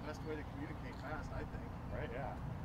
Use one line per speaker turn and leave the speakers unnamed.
best way to communicate fast, I think.
Right, yeah.